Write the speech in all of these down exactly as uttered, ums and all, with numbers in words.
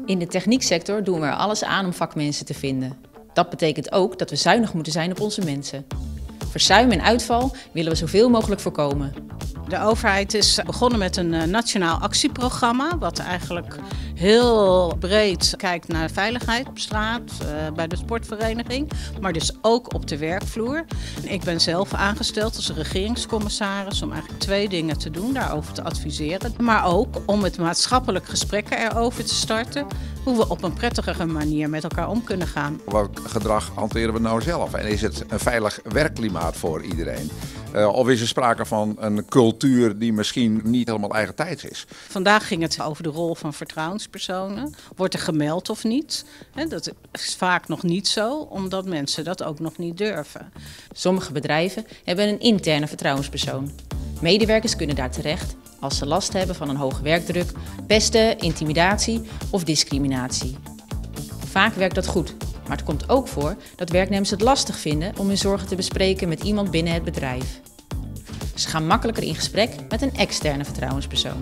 In de technieksector doen we er alles aan om vakmensen te vinden. Dat betekent ook dat we zuinig moeten zijn op onze mensen. Verzuim en uitval willen we zoveel mogelijk voorkomen. De overheid is begonnen met een nationaal actieprogramma, wat eigenlijk heel breed kijkt naar veiligheid op straat, bij de sportvereniging, maar dus ook op de werkvloer. Ik ben zelf aangesteld als regeringscommissaris om eigenlijk twee dingen te doen, daarover te adviseren. Maar ook om het maatschappelijk gesprek erover te starten, hoe we op een prettigere manier met elkaar om kunnen gaan. Welk gedrag hanteren we nou zelf? En is het een veilig werkklimaat voor iedereen? Uh, of is er sprake van een cultuur die misschien niet helemaal eigentijds is? Vandaag ging het over de rol van vertrouwenspersonen. Wordt er gemeld of niet? Dat is vaak nog niet zo, omdat mensen dat ook nog niet durven. Sommige bedrijven hebben een interne vertrouwenspersoon. Medewerkers kunnen daar terecht als ze last hebben van een hoge werkdruk, pesten, intimidatie of discriminatie. Vaak werkt dat goed, maar het komt ook voor dat werknemers het lastig vinden om hun zorgen te bespreken met iemand binnen het bedrijf. Ze gaan makkelijker in gesprek met een externe vertrouwenspersoon.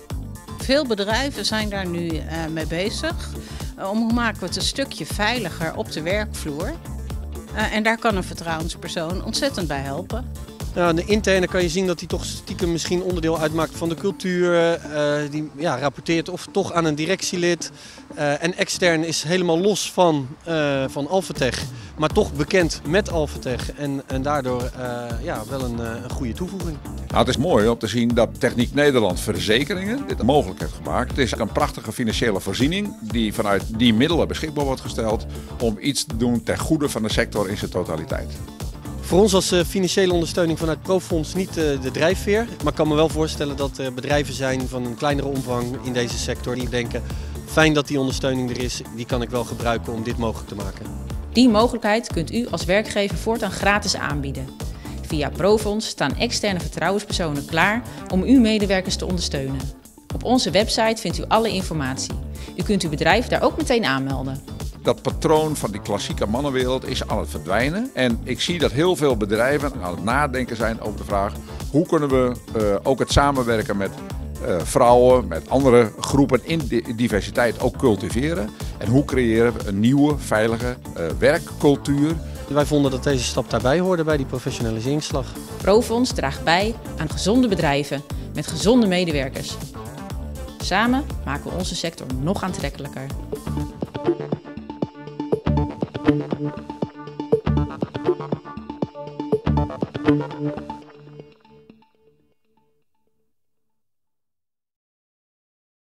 Veel bedrijven zijn daar nu uh, mee bezig. Uh, om hoe maken we het een stukje veiliger op de werkvloer. Uh, en daar kan een vertrouwenspersoon ontzettend bij helpen. Nou, de interne kan je zien dat die toch stiekem misschien onderdeel uitmaakt van de cultuur. Uh, die ja, rapporteert of toch aan een directielid. Uh, en extern is helemaal los van, uh, van Alphatech, maar toch bekend met Alphatech. En, en daardoor uh, ja, wel een, uh, een goede toevoeging. Nou, het is mooi om te zien dat Techniek Nederland Verzekeringen dit mogelijk heeft gemaakt. Het is een prachtige financiële voorziening die vanuit die middelen beschikbaar wordt gesteld om iets te doen ten goede van de sector in zijn totaliteit. Voor ons als financiële ondersteuning vanuit Profonds niet de drijfveer. Maar ik kan me wel voorstellen dat er bedrijven zijn van een kleinere omvang in deze sector die denken, fijn dat die ondersteuning er is, die kan ik wel gebruiken om dit mogelijk te maken. Die mogelijkheid kunt u als werkgever voortaan gratis aanbieden. Via Profonds staan externe vertrouwenspersonen klaar om uw medewerkers te ondersteunen. Op onze website vindt u alle informatie. U kunt uw bedrijf daar ook meteen aanmelden. Dat patroon van die klassieke mannenwereld is aan het verdwijnen. En ik zie dat heel veel bedrijven aan het nadenken zijn over de vraag, hoe kunnen we uh, ook het samenwerken met uh, vrouwen, met andere groepen in diversiteit ook cultiveren. En hoe creëren we een nieuwe, veilige uh, werkcultuur. Wij vonden dat deze stap daarbij hoorde bij die professionaliseringsslag. Profonds draagt bij aan gezonde bedrijven met gezonde medewerkers. Samen maken we onze sector nog aantrekkelijker.